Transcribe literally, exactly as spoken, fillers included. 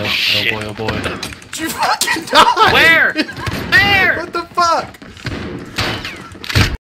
shit. Oh boy, oh boy. You fucking died! Where? Hey!